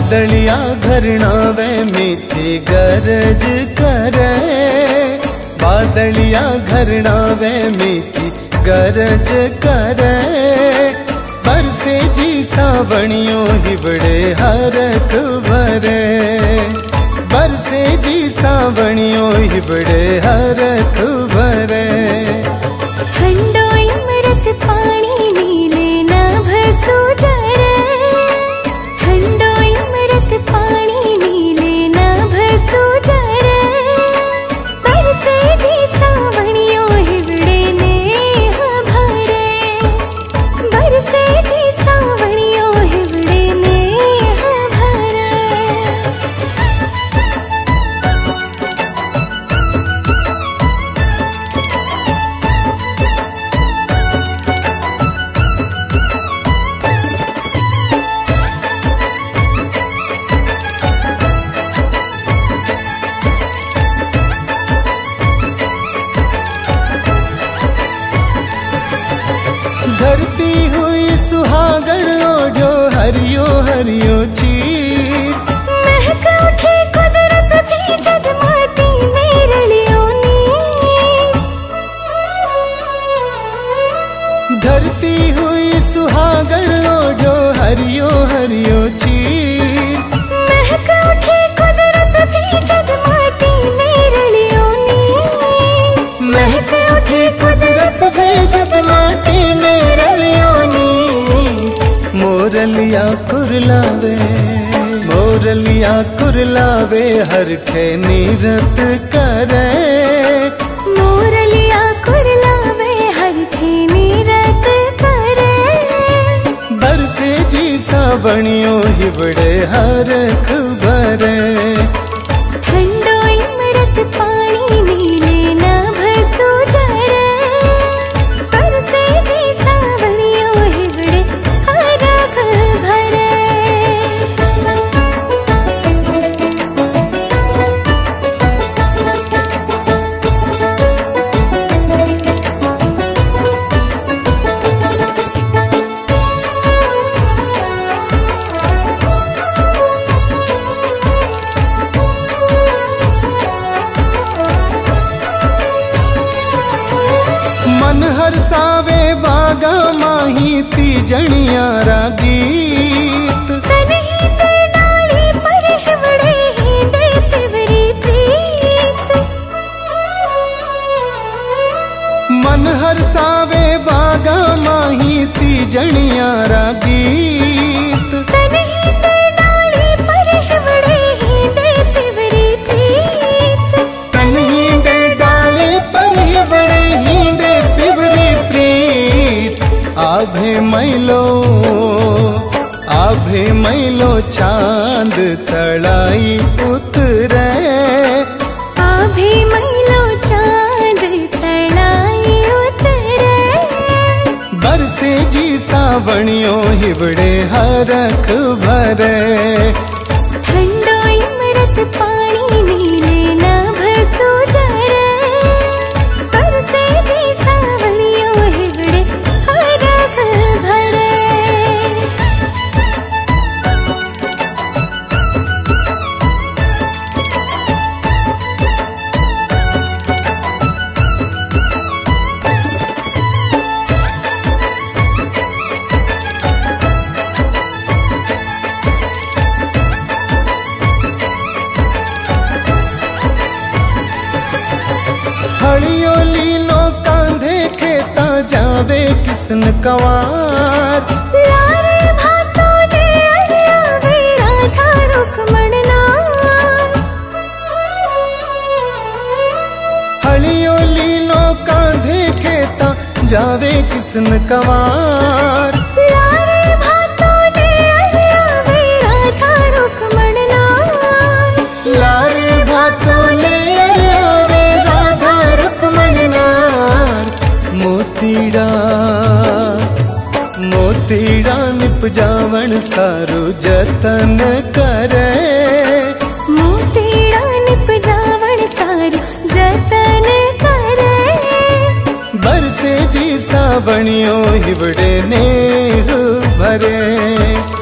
बादलिया घरना वे मीठी गरज करे, बादलिया घरना वे मीठी गरज करे। बरसे जी सावणियों हिबड़े हरख भरे, बरसे जी सावणियों हिबड़े हरख भरे। हंडोई मृत पानी नीले नाभ सुजरे, हंडोई मृत पानी नीले नाभ सुजरे। बरसे जी सावणियों हिबड़े नेह भरे, बरसे जी सावणियों हिबड़े नेह भरे। धरती हुई सुहागण ओढ़ो हरियो हरियो चीर, महक उठे कुदरत भी जग माटी में रलियों नीर। धरती हुई सुहागण ओढ़ो हरियो हरियो चीर, महक उठे कुदरत भी जग माटी में रलियों नीर। महक उठे कुदरत भी जग माटी में रलियों नीर। मोरलिया कुरलावे, मोरलिया कुरलावे हरखे नीरत करे, मोरलिया कुरलावे हरखे नीरत करे। बरसे जी सावणियों हिबड़े हरख भरे। हंडोई मृत पानी नीले नाभ सुजरे, बरसे जी सावणियों हिबड़े हरख भरे। मन हरसावे बागा माही तीजणियारा गीत, तनही ते डाली पर हिबड़े हींडे तिवरी प्रीत। मन हरसावे बागा माही तीजणियारा गीत। तनही ते डाली पर हिबड़े हींडे तिवरी प्रीत। तनही डे डाले पर हिबड़े हींडे पिवरी प्रीत। आभे मैलो चांद तड़ाई उतरे, आभे मैलो चांद तड़ाई उतरे। बरसे जी सावणियों हिबड़े हरख भरे। हंडोई मृत पानी नीले नाभ सुजरे, बरसे जी सावणियों हिबड़े हरख भरे। हड़ियो लीलो कांधे खेता जावे किसन कवार। लारे भातों ने अरियावे राधा रुक्मण नार। हड़ियो लीलो कांधे खेता जावे किसन कवार। लारे भातों ने अरियावे राधा रुक्मण नार। लारे भातों ले आवे राधा रुक्मण नार। मोतीड़ा निपजावण सारू जतन करे। मोतीड़ा निपजावण सारू जतन करे। बरसे जी सावणियों हिबड़े नेह भरे।